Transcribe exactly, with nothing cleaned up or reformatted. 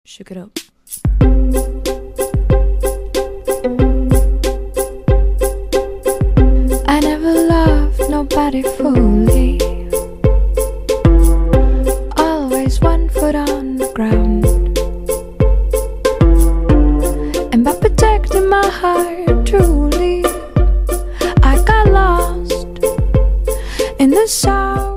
Shook it up. I never loved nobody fully. Always one foot on the ground. And by protecting my heart truly, I got lost in the sound.